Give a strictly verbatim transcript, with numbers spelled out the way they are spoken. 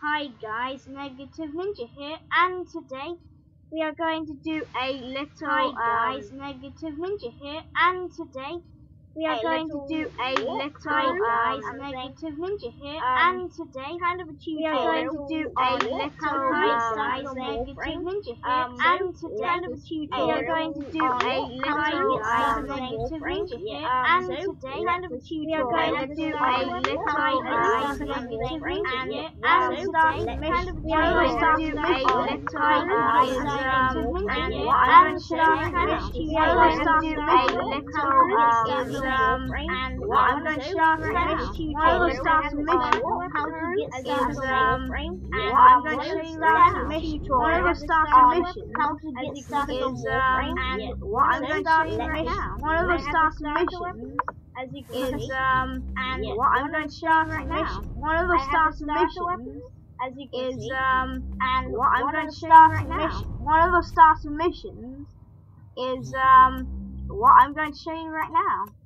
Hi guys, Negative Ninja here, and today we are going to do a little. Hi guys, um, Negative Ninja here, and today we are going to do a little. Hi guys, um, Negative Ninja here, um, and today kind of a we are going to do a little. Hi guys, Negative Ninja here, um, and today kind of a we are going to do a little. Hi guys, Negative Ninja here, and today kind of a we are going to do a little. Hi guys, Negative Ninja here, and today kind of we are going to do a little. Hi guys, Negative Ninja here, and today kind of we are going to do a little. Um, and what I'm going to show you right now, one of the start mission, how to get is um, and what I'm going to show you right now, one of the start mission, how to get started is um, and what I'm going to show you right now, one of the start missions, as you can is um, and what I'm going to show you right now, one of the start missions, as you can is um, and what I'm going to show you right now, one of the start missions is um, what I'm going to show you right now.